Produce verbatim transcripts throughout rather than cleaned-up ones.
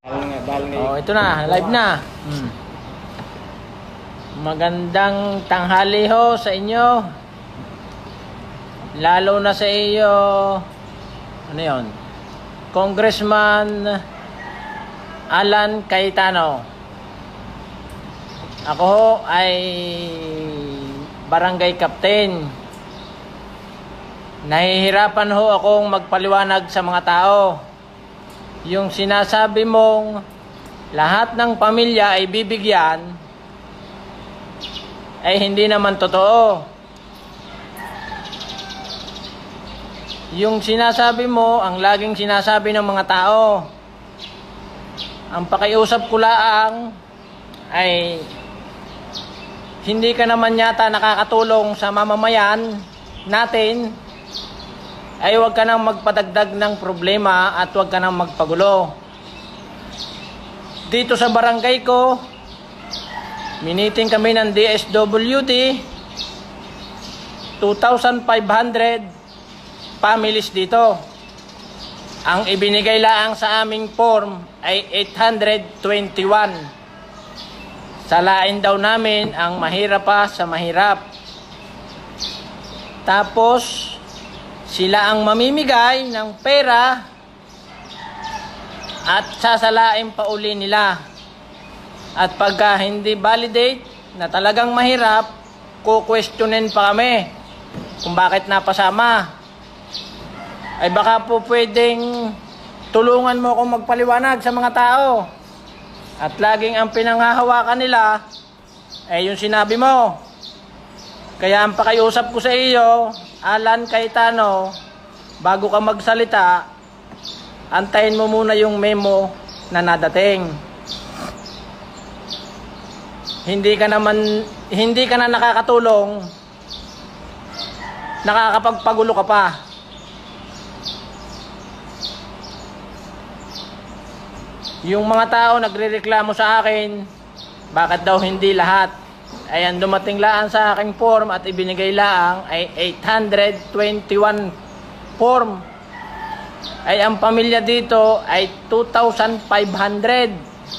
Oh, ito na, live na. Hmm. Magandang tanghali ho sa inyo. Lalo na sa iyo, ano yon? Congressman Alan Cayetano. Ako ho ay barangay captain. Nahihirapan ho akong magpaliwanag sa mga tao. Yung sinasabi mong lahat ng pamilya ay bibigyan ay hindi naman totoo. Yung sinasabi mo, ang laging sinasabi ng mga tao, ang pakiusap ko laang ay hindi ka naman yata nakakatulong sa mamamayan natin, ay huwag ka nang magpadagdag ng problema at huwag ka nang magpagulo. Dito sa barangay ko, miniting kami ng D S W D, two thousand five hundred families dito. Ang ibinigay laang sa aming form ay eight hundred twenty-one. Salain daw namin ang mahirap pa sa mahirap. Tapos, sila ang mamimigay ng pera at sasalain pa uli nila. At pagka hindi validate na talagang mahirap, kukwestiyonin pa kami kung bakit napasama. Ay baka po pwedeng tulungan mo akong magpaliwanag sa mga tao. At laging ang pinanghahawakan nila ay yung sinabi mo. Kaya ang pakiusap ko sa iyo, Alan Cayetano, bago ka magsalita, antayin mo muna yung memo na nadating. Hindi ka naman, hindi ka na nakakatulong, nakakapagpagulo ka pa. Yung mga tao nagrereklamo sa akin, bakit daw hindi lahat? Ayan, dumating laan sa aking form at ibinigay laang ay eight hundred twenty-one form. Ay ang pamilya dito ay two thousand five hundred.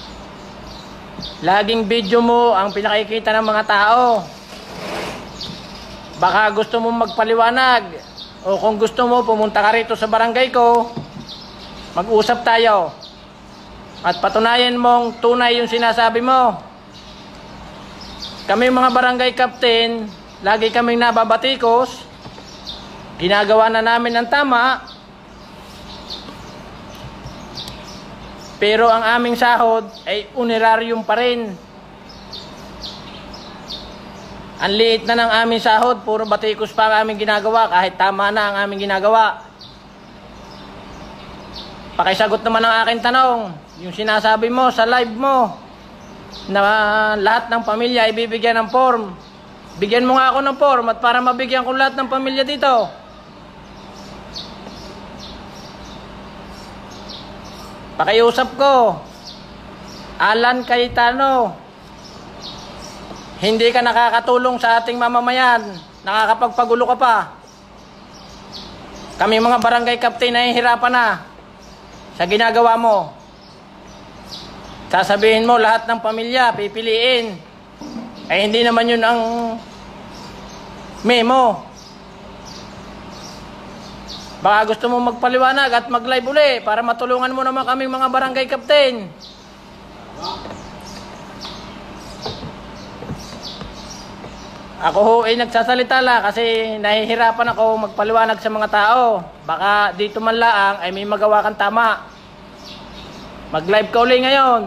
Laging video mo ang pinakikita ng mga tao. Baka gusto mo magpaliwanag o kung gusto mo pumunta ka rito sa barangay ko, mag-usap tayo at patunayan mong tunay yung sinasabi mo. Kami mga barangay captain, lagi kaming nababatikos. Ginagawa na namin ang tama. Pero ang aming sahod ay honorarium pa rin. Ang liit na ng aming sahod, puro batikos pa ang aming ginagawa kahit tama na ang aming ginagawa. Pakisagot naman ang aking tanong. Yung sinasabi mo sa live mo na lahat ng pamilya ay bibigyan ng form. Bigyan mo nga ako ng form at para mabigyan ko lahat ng pamilya dito. Pakiusap ko, Alan Cayetano, hindi ka nakakatulong sa ating mamamayan, nakakapagpagulo ka pa. Kami mga barangay captain ay hirapan na sa ginagawa mo. Sasabihin mo lahat ng pamilya pipiliin. Ay hindi naman yun ang memo. Baka gusto mo magpaliwanag at mag-live uli para matulungan mo naman kaming mga barangay captain. Ako ho ay nagsasalita lang kasi nahihirapan ako magpaliwanag sa mga tao. Baka dito man laang ay may magawa kang tama. Mag-live ka uli ngayon.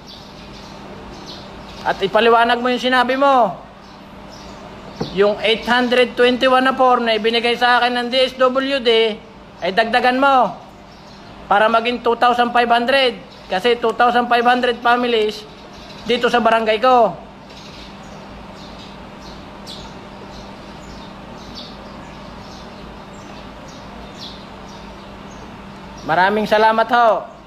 At ipaliwanag mo yung sinabi mo. Yung eight hundred twenty-one na form na ibinigay sa akin ng D S W D, ay dagdagan mo. Para maging two thousand five hundred. Kasi two thousand five hundred families dito sa barangay ko. Maraming salamat ho.